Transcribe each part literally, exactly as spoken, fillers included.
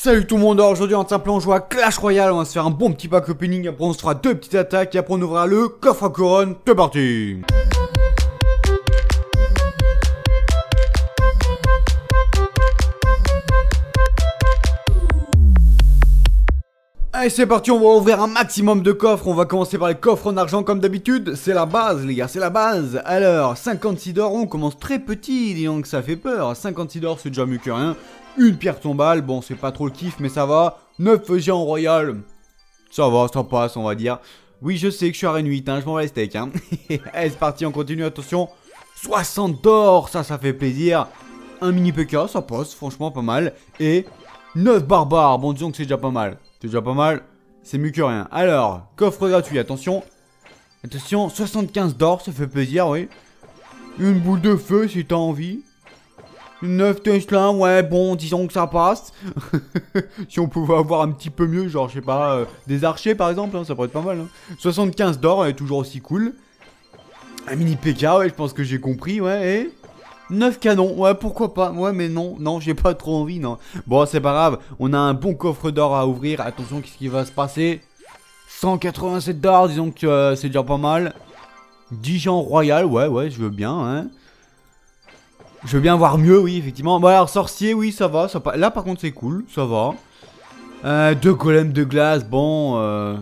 Salut tout le monde, alors aujourd'hui en simple on joue à Clash Royale, on va se faire un bon petit pack opening, après on se fera deux petites attaques et après on ouvrira le coffre à couronne, c'est parti. Allez c'est parti, on va ouvrir un maximum de coffres, on va commencer par les coffres en argent comme d'habitude, c'est la base les gars, c'est la base. Alors, cinquante-six d'or, on commence très petit, disons que ça fait peur, cinquante-six d'or c'est déjà mieux que rien. Une pierre tombale, bon c'est pas trop le kiff mais ça va. neuf géants royal, ça va, ça passe on va dire. Oui je sais que je suis à Rennes huit, hein, je m'en vais les steaks hein. Allez c'est parti, on continue, attention. soixante d'or, ça ça fait plaisir. Un mini P K, ça passe, franchement pas mal. Et neuf barbares, bon disons que c'est déjà pas mal. C'est déjà pas mal, c'est mieux que rien. Alors, coffre gratuit, attention. Attention, soixante-quinze d'or, ça fait plaisir, oui. Une boule de feu si t'as envie. neuf Tesla, ouais, bon, disons que ça passe. Si on pouvait avoir un petit peu mieux, genre, je sais pas, euh, des archers par exemple, hein, ça pourrait être pas mal. Hein. soixante-quinze d'or, elle est toujours aussi cool. Un mini P K, ouais, je pense que j'ai compris, ouais, et neuf canons, ouais, pourquoi pas. Ouais, mais non, non, j'ai pas trop envie, non. Bon, c'est pas grave, on a un bon coffre d'or à ouvrir. Attention, qu'est-ce qui va se passer? Cent quatre-vingt-sept d'or, disons que euh, c'est déjà pas mal. dix géants royal, ouais, ouais, je veux bien, hein. Je veux bien voir mieux, oui, effectivement. Bon, alors, sorcier, oui, ça va. Ça pa... Là, par contre, c'est cool, ça va. Euh, deux golems de glace, bon. Euh...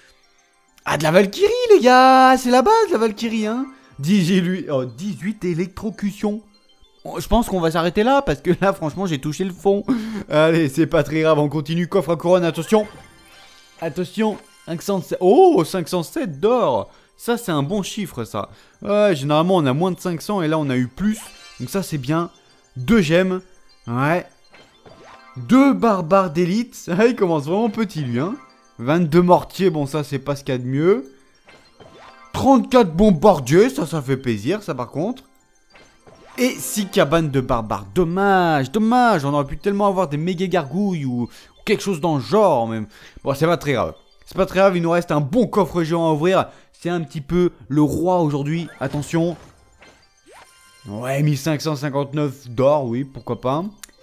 Ah, de la Valkyrie, les gars. C'est la base, la Valkyrie, hein. dix-huit, oh, dix-huit électrocutions. Je pense qu'on va s'arrêter là, parce que là, franchement, j'ai touché le fond. Allez, c'est pas très grave, on continue. Coffre à couronne, attention. Attention, cinq cent sept. Oh, cinq cent sept d'or. Ça, c'est un bon chiffre, ça. Ouais, généralement, on a moins de cinq cents, et là, on a eu plus. Donc ça c'est bien. Deux gemmes. Ouais. Deux barbares d'élite. Ah, il commence vraiment petit lui hein. vingt-deux mortiers. Bon ça c'est pas ce qu'il y a de mieux. trente-quatre bombardiers. Ça ça fait plaisir ça par contre. Et six cabanes de barbares. Dommage. Dommage. On aurait pu tellement avoir des méga gargouilles. Ou, ou quelque chose dans le genre même. Bon c'est pas très grave. C'est pas très grave. Il nous reste un bon coffre géant à ouvrir. C'est un petit peu le roi aujourd'hui. Attention. Ouais, mille cinq cent cinquante-neuf d'or, oui, pourquoi pas.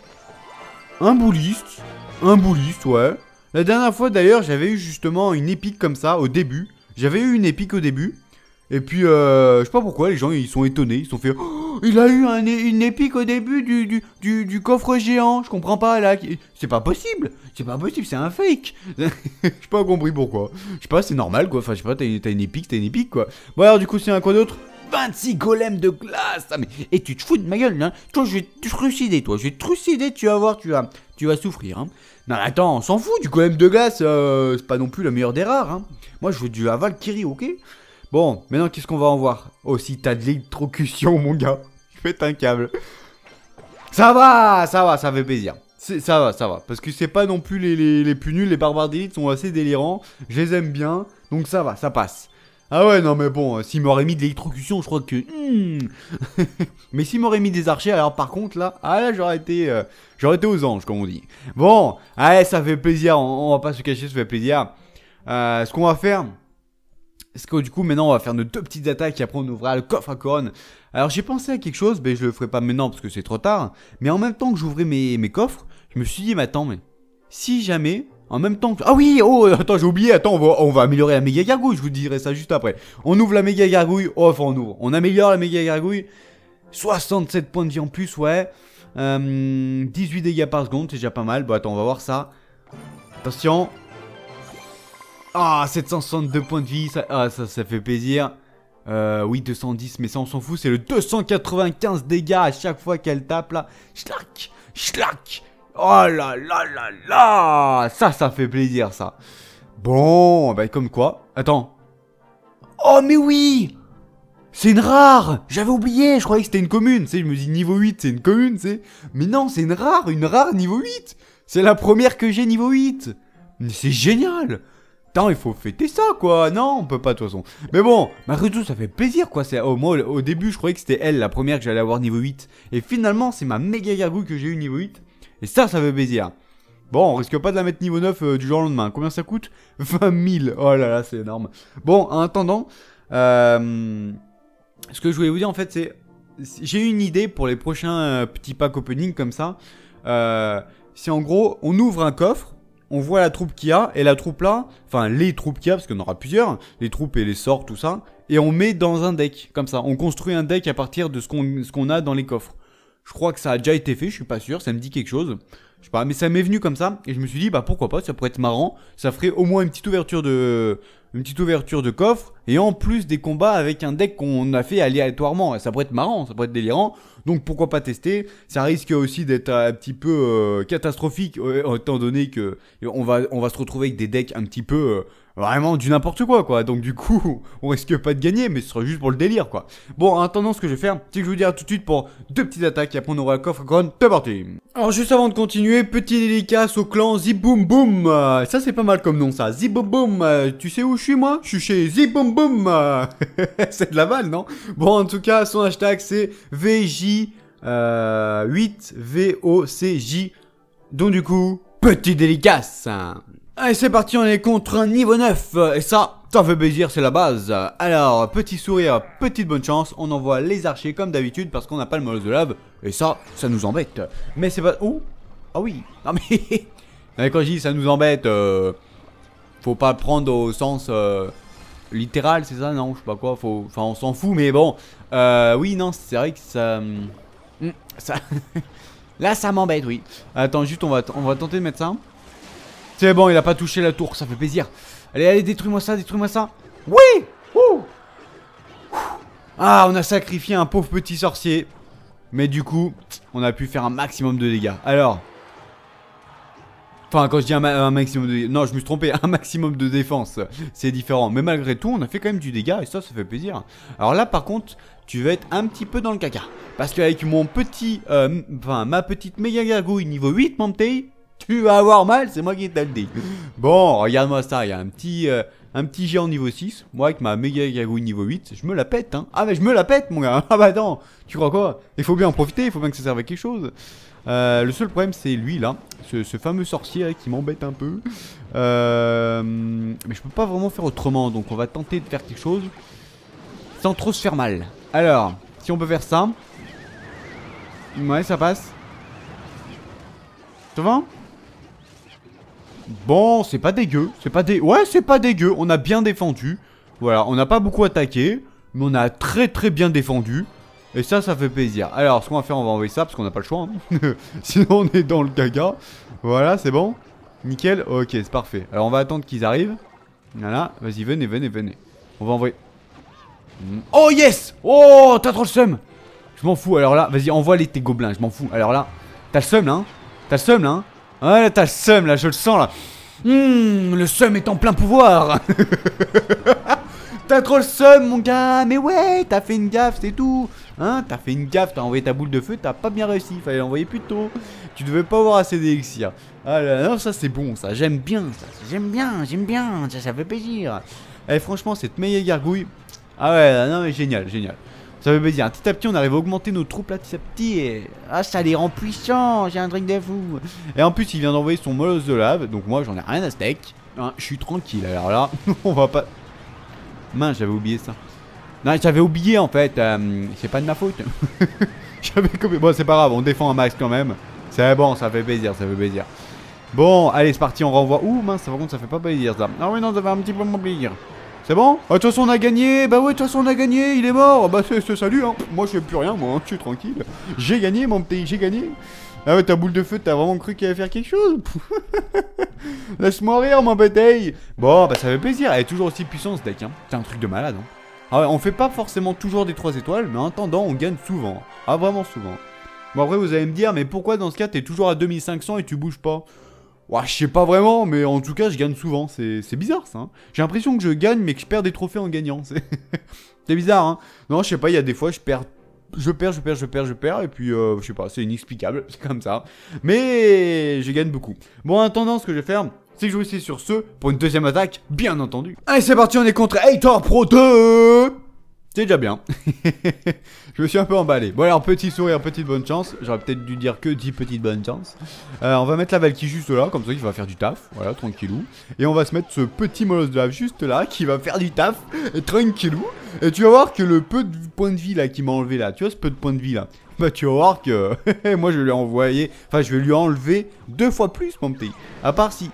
Un bouliste. Un bouliste, ouais. La dernière fois, d'ailleurs, j'avais eu justement une épique comme ça, au début. J'avais eu une épique au début. Et puis, euh, je sais pas pourquoi, les gens, ils sont étonnés. Ils se sont fait... Oh, il a eu un, une épique au début du, du, du, du coffre géant. Je comprends pas, là. C'est pas possible. C'est pas possible, c'est un fake. J'ai pas compris pourquoi. Je sais pas, c'est normal, quoi. Enfin, je sais pas, t'as une épique, t'as une épique, quoi. Bon, alors, du coup, c'est un quoi d'autre? vingt-six golems de glace. Ah mais et tu te fous de ma gueule hein. Toi je vais te trucider toi. Je vais te trucider, tu vas voir, tu vas tu vas souffrir hein. Non attends, on s'en fout du golem de glace, euh, c'est pas non plus la meilleure des rares hein. Moi je veux du Valkyrie, ok. Bon, maintenant qu'est-ce qu'on va en voir? Oh si t'as de l'électrocution mon gars. Je pète un câble. Ça va, ça va, ça fait plaisir. Ça va, ça va. Parce que c'est pas non plus les, les, les plus nuls, les barbares d'élite sont assez délirants. Je les aime bien. Donc ça va, ça passe. Ah ouais, non mais bon, s'il m'aurait mis de l'électrocution, je crois que... Hmm. Mais s'il m'aurait mis des archers, alors par contre là... Ah là, j'aurais été... Euh, j'aurais été aux anges, comme on dit. Bon, allez, ça fait plaisir, on, on va pas se cacher, ça fait plaisir. Euh, ce qu'on va faire... C'est que du coup, maintenant, on va faire nos deux petites attaques et après on ouvrira le coffre à couronne. Alors j'ai pensé à quelque chose, mais je le ferai pas maintenant parce que c'est trop tard. Mais en même temps que j'ouvrais mes, mes coffres, je me suis dit, mais attends, mais... Si jamais... En même temps que... Ah oui, oh, attends, j'ai oublié, attends, on va, on va améliorer la méga gargouille, je vous dirai ça juste après. On ouvre la méga gargouille, oh, enfin on ouvre, on améliore la méga gargouille. soixante-sept points de vie en plus, ouais. Euh, dix-huit dégâts par seconde, c'est déjà pas mal. Bon, attends, on va voir ça. Attention. Ah, sept cent soixante-deux points de vie, ça, ah, ça, ça fait plaisir. Euh, oui, deux cent dix, mais ça on s'en fout, c'est le deux cent quatre-vingt-quinze dégâts à chaque fois qu'elle tape là. Schlac, schlac. Oh là là là là. Ça, ça fait plaisir, ça. Bon, bah comme quoi. Attends. Oh, mais oui. C'est une rare. J'avais oublié, je croyais que c'était une commune. Tu sais, je me dis niveau huit, c'est une commune, tu sais. Mais non, c'est une rare, une rare niveau huit. C'est la première que j'ai niveau huit. Mais c'est génial. Attends, il faut fêter ça, quoi. Non, on peut pas, de toute façon. Mais bon, malgré tout, ça fait plaisir, quoi. Oh, moi, au début, je croyais que c'était elle, la première que j'allais avoir niveau huit. Et finalement, c'est ma méga gargouille que j'ai eu niveau huit. Et ça, ça fait plaisir. Bon, on risque pas de la mettre niveau neuf euh, du jour au lendemain. Combien ça coûte? vingt mille. Oh là là, c'est énorme. Bon, en attendant, euh, ce que je voulais vous dire, en fait, c'est... J'ai eu une idée pour les prochains euh, petits packs opening comme ça. Euh, c'est en gros, on ouvre un coffre, on voit la troupe qu'il y a, et la troupe là, enfin les troupes qu'il y a, parce qu'on aura plusieurs, les troupes et les sorts, tout ça, et on met dans un deck, comme ça. On construit un deck à partir de ce qu'on ce qu'on a dans les coffres. Je crois que ça a déjà été fait, je suis pas sûr, ça me dit quelque chose. Je sais pas, mais ça m'est venu comme ça, et je me suis dit, bah pourquoi pas, ça pourrait être marrant. Ça ferait au moins une petite ouverture de... Une petite ouverture de coffre, et en plus des combats avec un deck qu'on a fait aléatoirement. Ça pourrait être marrant, ça pourrait être délirant. Donc pourquoi pas tester. Ça risque aussi d'être un petit peu euh, catastrophique, euh, étant donné que on va, on va se retrouver avec des decks un petit peu euh, vraiment du n'importe quoi, quoi. Donc du coup, on risque pas de gagner, mais ce sera juste pour le délire, quoi. Bon, en attendant, ce que je vais faire, c'est que je vous dirai tout de suite pour deux petites attaques, et après on aura le coffre couronne. C'est parti. Alors juste avant de continuer, petit dédicace au clan Ziboum Boum. Euh, ça c'est pas mal comme nom, ça. Ziboum Boum. Euh, tu sais où je suis, moi? Je suis chez Ziboum Boum. Euh, c'est de la balle, non? Bon, en tout cas, son hashtag c'est V J huit V O C J. Donc du coup, petit dédicace. Allez, c'est parti, on est contre un niveau neuf. Et ça, ça fait plaisir, c'est la base. Alors, petit sourire, petite bonne chance. On envoie les archers comme d'habitude parce qu'on n'a pas le molosse de lave. Et ça, ça nous embête. Mais c'est pas... Oh, ah oui. Non mais... mais quand je dis ça nous embête, euh... faut pas le prendre au sens... Euh... littéral, c'est ça? Non, je sais pas quoi. Faut... Enfin, on s'en fout, mais bon. Euh... Oui, non, c'est vrai que ça... ça... Là, ça m'embête, oui. Attends, juste, on va, on va tenter de mettre ça. C'est bon, il a pas touché la tour, ça fait plaisir. Allez, allez, détruis-moi ça, détruis-moi ça. Oui. Ouh. Ah, on a sacrifié un pauvre petit sorcier. Mais du coup, on a pu faire un maximum de dégâts. Alors... Enfin, quand je dis un, ma un maximum de... Non, je me suis trompé, un maximum de défense. C'est différent. Mais malgré tout, on a fait quand même du dégât et ça, ça fait plaisir. Alors là, par contre, tu vas être un petit peu dans le caca. Parce qu'avec mon petit... Euh, enfin, ma petite méga gargouille niveau huit, mon petit... Tu vas avoir mal, c'est moi qui te le dis. Bon, regarde-moi ça, il y a un petit, euh, un petit géant niveau six. Moi, avec ma méga gargouille niveau huit, je me la pète, hein. Ah, mais je me la pète, mon gars. Ah, bah attends, tu crois quoi? Il faut bien en profiter, il faut bien que ça serve à quelque chose. Euh, le seul problème, c'est lui, là. Ce, ce fameux sorcier, là, qui m'embête un peu. Euh, mais je peux pas vraiment faire autrement, donc on va tenter de faire quelque chose sans trop se faire mal. Alors, si on peut faire ça. Ouais, ça passe. Ça va? Bon, c'est pas dégueu, c'est pas dé... Ouais, c'est pas dégueu, on a bien défendu. Voilà, on n'a pas beaucoup attaqué, mais on a très très bien défendu. Et ça, ça fait plaisir. Alors, ce qu'on va faire, on va envoyer ça, parce qu'on n'a pas le choix. Hein. Sinon, on est dans le gaga. Voilà, c'est bon. Nickel, ok, c'est parfait. Alors, on va attendre qu'ils arrivent. Voilà, vas-y, venez, venez, venez. On va envoyer... Oh yes! Oh, t'as trop le seum! Je m'en fous, alors là, vas-y, envoie les tes gobelins, je m'en fous. Alors là, t'as le seum là, hein? T'as le seum là, hein? Ouais, là, t'as le seum, là, je le sens, là. Mmh, le seum est en plein pouvoir. T'as trop le seum, mon gars. Mais ouais, t'as fait une gaffe, c'est tout. Hein, t'as fait une gaffe, t'as envoyé ta boule de feu, t'as pas bien réussi. Fallait l'envoyer plus tôt. Tu devais pas avoir assez d'élixir. Ah là, non, ça, c'est bon, ça. J'aime bien, ça. J'aime bien, j'aime bien. Ça, ça fait plaisir. Eh, franchement, cette meilleure gargouille. Ah ouais, non, mais génial, génial. Ça veut dire, petit à petit, on arrive à augmenter nos troupes là, petit à petit. Et... ah, ça les rend puissants, j'ai un truc de fou. Et en plus, il vient d'envoyer son molosse de lave. Donc, moi, j'en ai rien à steak. Hein, je suis tranquille. Alors là, on va pas. Mince, j'avais oublié ça. Non, j'avais oublié en fait. Euh, c'est pas de ma faute. J'avais coupé. Bon, c'est pas grave, on défend un max quand même. C'est bon, ça fait plaisir, ça fait plaisir. Bon, allez, c'est parti, on renvoie. Ouh, mince, par contre, ça fait pas plaisir ça. Ah oui, non, ça fait un petit peu moins plaisir. C'est bon? Ah, de toute façon, on a gagné. Bah ouais, de toute façon, on a gagné. Il est mort. Bah, c'est salut, hein. Moi, je fais plus rien, moi. Hein. Je suis tranquille. J'ai gagné, mon petit. J'ai gagné. Ah ouais, ta boule de feu, t'as vraiment cru qu'il allait faire quelque chose? Laisse-moi rire, mon petit. Bon, bah, ça fait plaisir. Elle est toujours aussi puissante, ce deck, hein. C'est un truc de malade, hein. Ah ouais, on fait pas forcément toujours des trois étoiles, mais en attendant, on gagne souvent. Ah, vraiment souvent. Bon, après, vous allez me dire, mais pourquoi dans ce cas, t'es toujours à deux mille cinq cents et tu bouges pas? Ouais, je sais pas vraiment, mais en tout cas, je gagne souvent. C'est bizarre, ça. Hein. J'ai l'impression que je gagne, mais que je perds des trophées en gagnant. C'est bizarre, hein. Non, je sais pas, il y a des fois, je perds... Je perds, je perds, je perds, je perds, et puis, euh, je sais pas, c'est inexplicable, c'est comme ça. Mais je gagne beaucoup. Bon, en attendant, ce que je vais faire, c'est que je vais essayer sur ce, pour une deuxième attaque, bien entendu. Allez, c'est parti, on est contre Hater Pro deux. C'est déjà bien. Je me suis un peu emballé. Bon alors, petit sourire, petite bonne chance. J'aurais peut-être dû dire que dix petites bonnes chances. Euh, on va mettre la Valkyrie juste là, comme ça qui va faire du taf. Voilà, tranquillou. Et on va se mettre ce petit molosse de lave juste là, qui va faire du taf. Et tranquillou. Et tu vas voir que le peu de points de vie là qui m'a enlevé là, tu vois ce peu de points de vie là, Bah tu vas voir que moi je vais lui envoyer, enfin je vais lui enlever deux fois plus mon petit. À part si.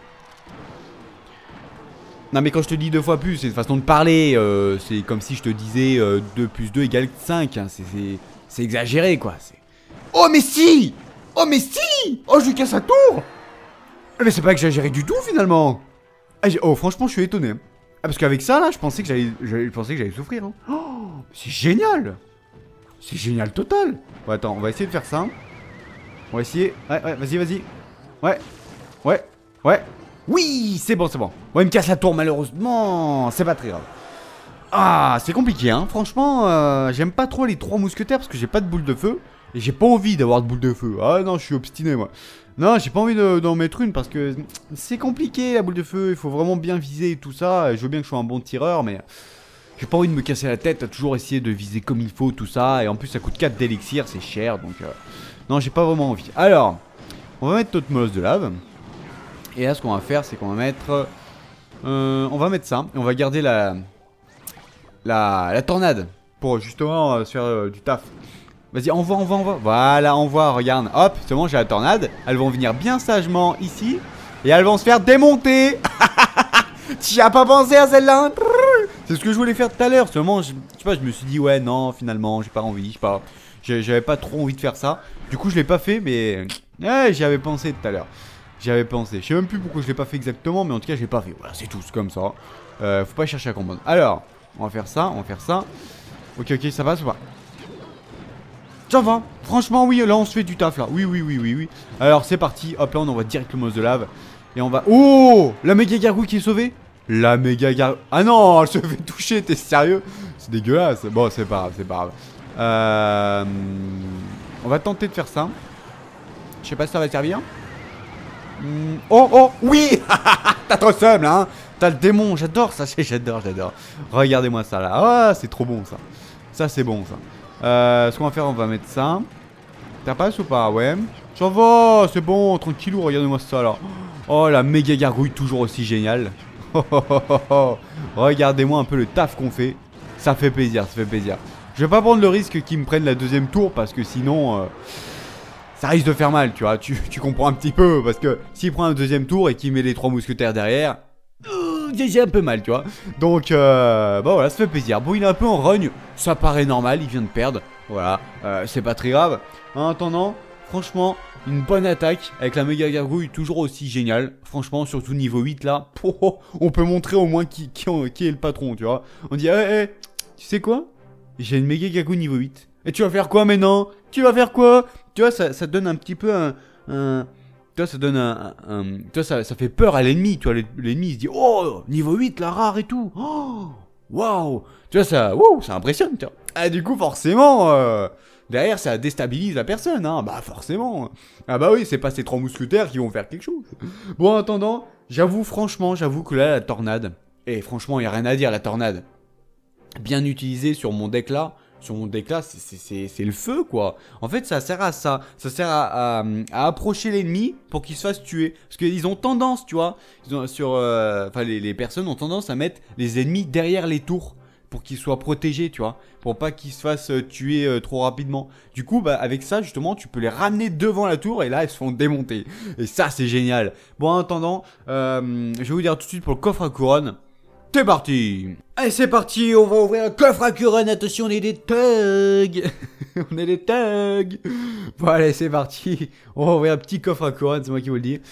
Non mais quand je te dis deux fois plus, c'est une façon de parler, euh, c'est comme si je te disais euh, deux plus deux égale cinq, hein. C'est exagéré quoi. Oh mais si. Oh mais si. Oh je lui casse la tour. Mais c'est pas exagéré du tout finalement. Ah, oh franchement je suis étonné. Ah parce qu'avec ça là je pensais que j'allais pensais que j'allais souffrir hein. Oh c'est génial. C'est génial total. Bon attends, on va essayer de faire ça. On va essayer. Ouais, ouais, vas-y, vas-y. Ouais. Ouais. Ouais. Oui, c'est bon, c'est bon. Bon, il me casse la tour malheureusement. C'est pas très grave. Ah, c'est compliqué, hein. Franchement, euh, j'aime pas trop les trois mousquetaires parce que j'ai pas de boule de feu. Et j'ai pas envie d'avoir de boule de feu. Ah non, je suis obstiné, moi. Non, j'ai pas envie d'en mettre une parce que c'est compliqué la boule de feu. Il faut vraiment bien viser et tout ça. Je veux bien que je sois un bon tireur, mais... J'ai pas envie de me casser la tête à toujours essayer de viser comme il faut, tout ça. Et en plus, ça coûte quatre d'élixir, c'est cher. Donc, euh... non, j'ai pas vraiment envie. Alors, on va mettre notre molosse de lave. Et là, ce qu'on va faire, c'est qu'on va mettre... Euh, on va mettre ça. Et on va garder la... La, la tornade. Pour justement euh, se faire euh, du taf. Vas-y, envoie, envoie, envoie. Voilà, envoie, regarde. Hop, c'est bon, j'ai la tornade. Elles vont venir bien sagement ici. Et elles vont se faire démonter. Tu as pas pensé à celle-là? C'est ce que je voulais faire tout à l'heure. Seulement, je, je sais pas, je me suis dit, ouais, non, finalement, j'ai pas envie. Je sais pas. J'avais pas trop envie de faire ça. Du coup, je l'ai pas fait, mais ouais, j'y avais pensé tout à l'heure. J'y avais pensé. Je sais même plus pourquoi je l'ai pas fait exactement, mais en tout cas, je l'ai pas fait. Voilà, c'est tout, c'est comme ça. Euh, faut pas chercher à comprendre. Alors, on va faire ça, on va faire ça. Ok, ok, ça passe ou pas? Ça va. Franchement, oui, là, on se fait du taf, là. Oui, oui, oui, oui, oui. Alors, c'est parti. Hop, là, on envoie direct le molosse de lave. Et on va... Oh, la méga gargouille qui est sauvée. La méga gargouille. Ah non, elle se fait toucher, t'es sérieux? C'est dégueulasse. Bon, c'est pas grave, c'est pas grave. Euh... On va tenter de faire ça. Je sais pas si ça va servir. Hmm. Oh, oh, oui. T'as trop seum, là, hein. T'as le démon, j'adore ça, j'adore, j'adore. Regardez-moi ça, là. Ah, c'est trop bon, ça. Ça, c'est bon, ça. Euh, ce qu'on va faire, on va mettre ça. Ça passe ou pas? Ouais. Ça va, c'est bon, tranquillou, regardez-moi ça, là. Oh, la méga gargouille, toujours aussi géniale. Oh, oh, oh, oh, oh. Regardez-moi un peu le taf qu'on fait. Ça fait plaisir, ça fait plaisir. Je vais pas prendre le risque qu'ils me prennent la deuxième tour parce que sinon euh, ça risque de faire mal, tu vois. Tu, tu comprends un petit peu parce que s'il prend un deuxième tour et qu'il met les trois mousquetaires derrière, euh, j'ai un peu mal, tu vois. Donc euh, bah voilà, ça fait plaisir. Bon, il est un peu en rogne, ça paraît normal, il vient de perdre. Voilà, euh, c'est pas très grave. En attendant, franchement, une bonne attaque avec la méga gargouille toujours aussi géniale. Franchement, surtout niveau huit là, oh, oh, on peut montrer au moins qui, qui, qui est le patron, tu vois. On dit, hé, hey, hey, tu sais quoi? J'ai une méga gargouille niveau huit. Et tu vas faire quoi maintenant? Tu vas faire quoi? Tu vois, ça, ça donne un petit peu un... un tu vois, ça donne un... un, un tu vois, ça, ça fait peur à l'ennemi. Tu vois, l'ennemi, il se dit, oh, niveau huit, la rare et tout. Oh, waouh. Tu vois, ça, wow, ça impressionne, tu vois. Ah, du coup, forcément... Euh, derrière, ça déstabilise la personne, hein. Bah, forcément. Ah bah oui, c'est pas ces trois mousquetaires qui vont faire quelque chose. Bon, en attendant, j'avoue, franchement, j'avoue que là, la tornade... Et franchement, il n'y a rien à dire, la tornade. Bien utilisée sur mon deck là. Sur mon deck là, c'est le feu, quoi. En fait, ça sert à ça. Ça sert à, à, à approcher l'ennemi pour qu'il se fasse tuer. Parce qu'ils ont tendance, tu vois. Ils ont, sur, euh, enfin, les, les personnes ont tendance à mettre les ennemis derrière les tours. Pour qu'ils soient protégés, tu vois. Pour pas qu'ils se fassent tuer euh, trop rapidement. Du coup, bah, avec ça, justement, tu peux les ramener devant la tour. Et là, elles se font démonter. Et ça, c'est génial. Bon, en attendant, euh, je vais vous dire tout de suite pour le coffre à couronne. C'est parti. Allez, c'est parti. On va ouvrir un coffre à couronne. Attention, on est des thugs. On est des thugs. Bon, allez, c'est parti. On va ouvrir un petit coffre à couronne. C'est moi qui vous le dis.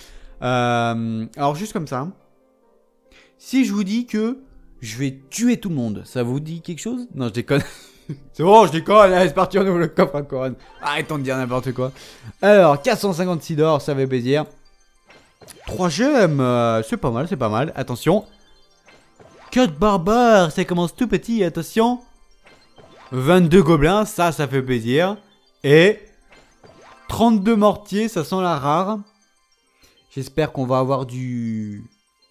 Euh, alors, juste comme ça. Si je vous dis que... je vais tuer tout le monde. Ça vous dit quelque chose? Non, je déconne. C'est bon, je déconne. Allez, c'est parti, on ouvre le coffre à couronne. Arrêtons de dire n'importe quoi. Alors, quatre cent cinquante-six d'or, ça fait plaisir. trois gemmes, euh, c'est pas mal, c'est pas mal. Attention. Code barbare, ça commence tout petit, attention. vingt-deux gobelins, ça, ça fait plaisir. Et trente-deux mortiers, ça sent la rare. J'espère qu'on va avoir du...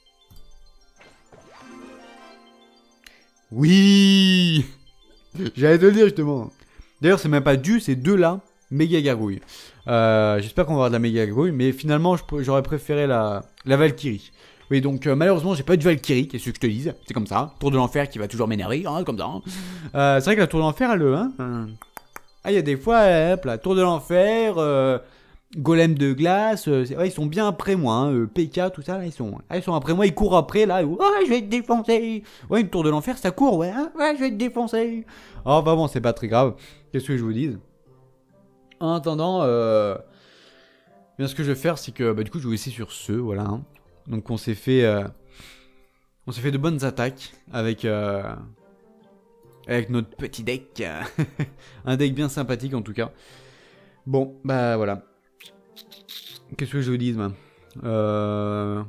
Oui. J'allais te le dire justement. D'ailleurs c'est même pas du, c'est deux là. Méga gargouille. euh, J'espère qu'on va avoir de la méga gargouille. Mais finalement j'aurais préféré la, la Valkyrie. Oui donc euh, malheureusement j'ai pas eu de Valkyrie. Qu'est-ce que je te dise? C'est comme ça. Tour de l'enfer qui va toujours m'énerver, hein, comme ça. euh, C'est vrai que la tour de l'enfer elle, hein, Ah, il y a des fois, hop, la tour de l'enfer, euh, golem de glace, euh, ouais, ils sont bien après moi, hein, euh, P K, tout ça, là, ils sont, ah, ils sont après moi, ils courent après, là, oh, je vais te défoncer. Ouais, une tour de l'enfer, ça court, ouais, hein, ouais, je vais te défoncer. Oh, enfin bon, c'est pas très grave, qu'est-ce que je vous dise. En attendant, euh, bien ce que je vais faire, c'est que, bah, du coup, je vais vous laisser sur ce, voilà, hein. Donc, on s'est fait, euh, on s'est fait de bonnes attaques avec, euh, avec notre petit deck, un deck bien sympathique en tout cas. Bon, bah voilà. Qu'est-ce que je vous dis, moi euh...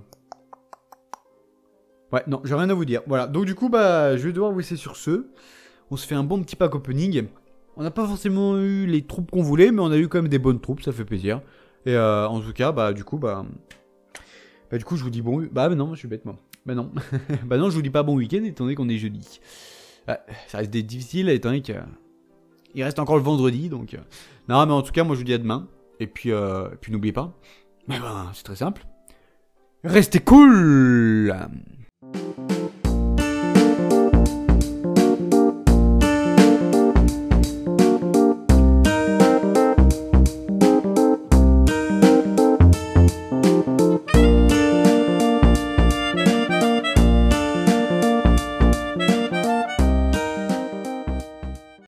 Ouais, non, j'ai rien à vous dire. Voilà, donc du coup, bah, je vais devoir vous laisser sur ce. On se fait un bon petit pack opening. On n'a pas forcément eu les troupes qu'on voulait, mais on a eu quand même des bonnes troupes, ça fait plaisir. Et euh, en tout cas, bah, du coup, bah... Bah, du coup, je vous dis bon... Bah, mais non, je suis bête, moi. Bah non. Bah non, je vous dis pas bon week-end, étant donné qu'on est jeudi. Ah, ça reste difficile, étant donné que... Il reste encore le vendredi, donc... Non, mais en tout cas, moi, je vous dis à demain. Et puis, euh, puis n'oubliez pas... Mais ben, c'est très simple. Restez cool!